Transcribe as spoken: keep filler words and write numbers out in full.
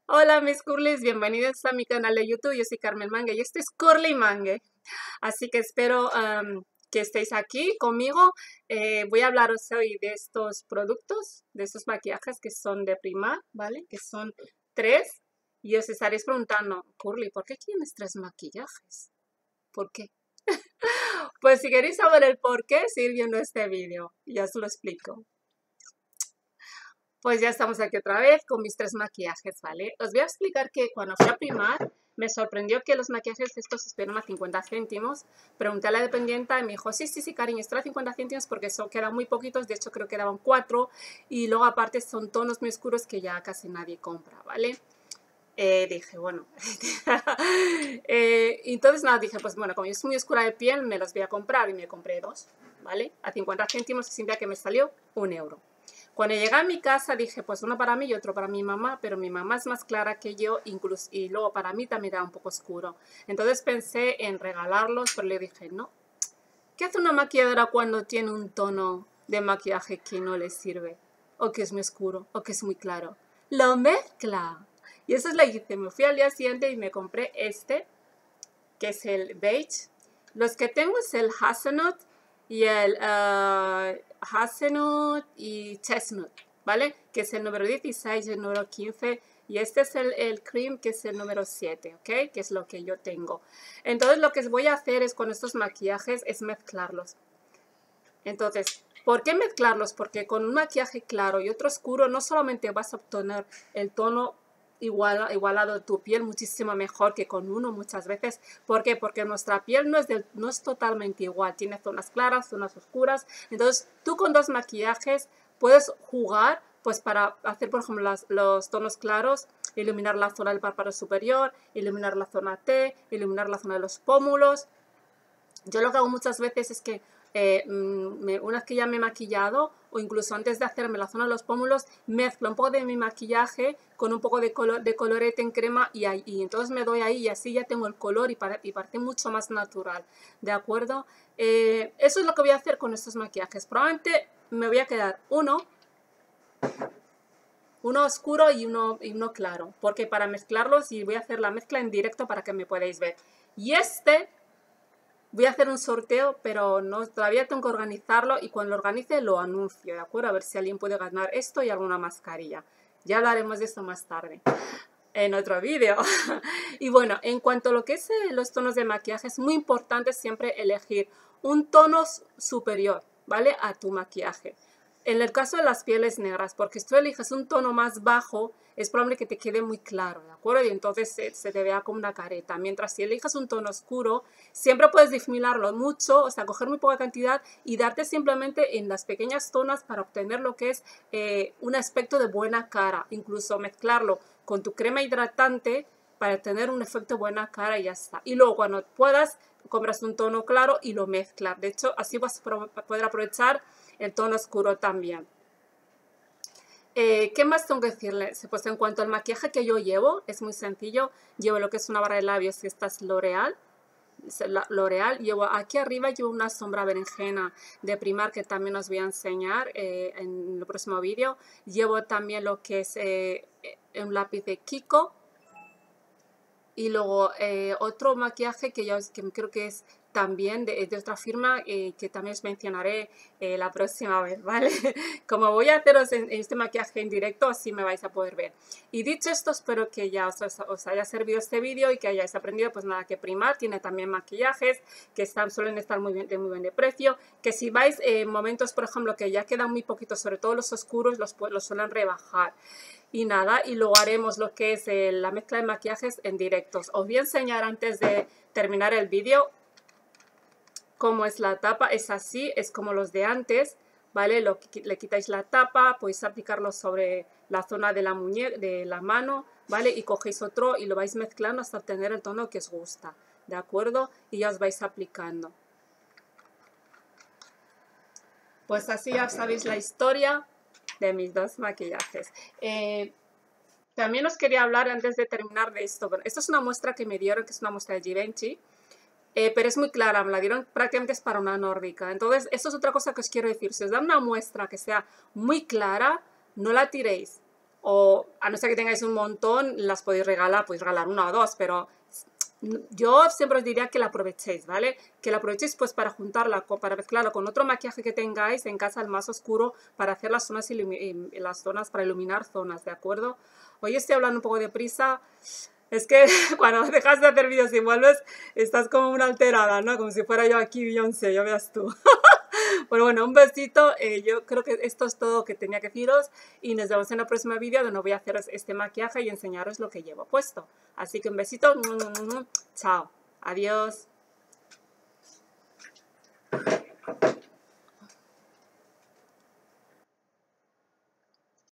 Hola mis curlis, bienvenidos a mi canal de YouTube. Yo soy Carmen Mangue y este es Curly Mangue. Así que espero um, que estéis aquí conmigo. Eh, voy a hablaros hoy de estos productos, de estos maquillajes que son de Primark, ¿vale? Que son tres. Y os estaréis preguntando, Curly, ¿por qué tienes tres maquillajes? ¿Por qué? Pues si queréis saber el por qué, seguir viendo este vídeo. Ya os lo explico. Pues ya estamos aquí otra vez con mis tres maquillajes, ¿vale? Os voy a explicar que cuando fui a Primark me sorprendió que los maquillajes estos estuvieron a cincuenta céntimos. Pregunté a la dependienta y me dijo, sí, sí, sí, cariño, están a cincuenta céntimos porque son, quedan muy poquitos, de hecho creo que quedaban cuatro. Y luego aparte son tonos muy oscuros que ya casi nadie compra, ¿vale? Eh, dije, bueno. eh, entonces nada, dije, pues bueno, como yo soy muy oscura de piel, me los voy a comprar y me compré dos, ¿vale? A cincuenta céntimos, significa que me salió un euro. Cuando llegué a mi casa dije, pues uno para mí y otro para mi mamá, pero mi mamá es más clara que yo, incluso, y luego para mí también era un poco oscuro. Entonces pensé en regalarlos, pero le dije, no. ¿Qué hace una maquilladora cuando tiene un tono de maquillaje que no le sirve? O que es muy oscuro, o que es muy claro. Lo mezcla. Y eso es lo que hice. Me fui al día siguiente y me compré este, que es el beige. Los que tengo es el hazelnut y el uh, hazelnut y chestnut, ¿vale? Que es el número dieciséis y el número quince. Y este es el, el cream, que es el número siete, ¿ok? Que es lo que yo tengo. Entonces lo que voy a hacer es con estos maquillajes es mezclarlos. Entonces, ¿por qué mezclarlos? Porque con un maquillaje claro y otro oscuro no solamente vas a obtener el tono igual, igualado de tu piel muchísimo mejor que con uno muchas veces. ¿Por qué? Porque nuestra piel no es, del, no es totalmente igual. Tiene zonas claras, zonas oscuras. Entonces, tú con dos maquillajes puedes jugar pues para hacer, por ejemplo, las, los tonos claros, iluminar la zona del párpado superior, iluminar la zona T, iluminar la zona de los pómulos. Yo lo que hago muchas veces es que eh, me, una vez que ya me he maquillado o incluso antes de hacerme la zona de los pómulos, mezclo un poco de mi maquillaje con un poco de, color, de colorete en crema y, ahí, y entonces me doy ahí y así ya tengo el color y, para, y parece mucho más natural, ¿de acuerdo? Eh, eso es lo que voy a hacer con estos maquillajes. Probablemente me voy a quedar uno, uno oscuro y uno, y uno claro, porque para mezclarlos y voy a hacer la mezcla en directo para que me podáis ver. Y este... voy a hacer un sorteo, pero no, todavía tengo que organizarlo y cuando lo organice lo anuncio, ¿de acuerdo? A ver si alguien puede ganar esto y alguna mascarilla. Ya hablaremos de esto más tarde, en otro vídeo. Y bueno, en cuanto a lo que es eh, los tonos de maquillaje, es muy importante siempre elegir un tono superior, ¿vale? A tu maquillaje. En el caso de las pieles negras, porque si tú eliges un tono más bajo, es probable que te quede muy claro, ¿de acuerdo? Y entonces se, se te vea como una careta. Mientras si eliges un tono oscuro, siempre puedes difuminarlo mucho, o sea, coger muy poca cantidad y darte simplemente en las pequeñas zonas para obtener lo que es eh, un aspecto de buena cara. Incluso mezclarlo con tu crema hidratante para tener un efecto buena cara y ya está. Y luego cuando puedas, compras un tono claro y lo mezclas. De hecho, así vas a poder aprovechar el tono oscuro también. Eh, ¿Qué más tengo que decirles? Pues en cuanto al maquillaje que yo llevo, es muy sencillo. Llevo lo que es una barra de labios, que esta es L'Oreal. L'Oreal. Llevo aquí arriba, llevo una sombra berenjena de Primark que también os voy a enseñar eh, en el próximo vídeo. Llevo también lo que es eh, un lápiz de Kiko. Y luego eh, otro maquillaje que yo que creo que es también de, de otra firma eh, que también os mencionaré eh, la próxima vez, ¿vale? Como voy a haceros en, en este maquillaje en directo, así me vais a poder ver. Y dicho esto, espero que ya os, os haya servido este vídeo y que hayáis aprendido, pues nada, que Primark tiene también maquillajes que están, suelen estar muy bien, de muy bien de precio, que si vais en eh, momentos, por ejemplo, que ya quedan muy poquitos, sobre todo los oscuros, los, los suelen rebajar. Y nada, y luego haremos lo que es eh, la mezcla de maquillajes en directos. Os voy a enseñar antes de terminar el vídeo cómo es la tapa. Es así, es como los de antes, ¿vale? Lo, le quitáis la tapa, podéis aplicarlo sobre la zona de la muñeca, de la mano, ¿vale? Y cogéis otro y lo vais mezclando hasta obtener el tono que os gusta, ¿de acuerdo? Y ya os vais aplicando. Pues así ya sabéis la historia de mis dos maquillajes. Eh, también os quería hablar antes de terminar de esto. Bueno, esto es una muestra que me dieron, que es una muestra de Givenchy, eh, pero es muy clara, me la dieron prácticamente es para una nórdica. Entonces, esto es otra cosa que os quiero decir. Si os dan una muestra que sea muy clara, no la tiréis. o a no ser que tengáis un montón, las podéis regalar, podéis regalar una o dos, pero yo siempre os diría que la aprovechéis, ¿vale? Que la aprovechéis pues para juntarla, para mezclarla con otro maquillaje que tengáis en casa, el más oscuro, para hacer las zonas, las zonas para iluminar zonas, ¿de acuerdo? Hoy estoy hablando un poco deprisa. Es que cuando dejas de hacer vídeos y vuelves, estás como una alterada, ¿no? Como si fuera yo aquí Beyoncé, ya veas tú. Bueno, bueno, un besito. Eh, yo creo que esto es todo que tenía que deciros y nos vemos en el próximo vídeo donde voy a hacer este maquillaje y enseñaros lo que llevo puesto. Así que un besito. Chao. Adiós.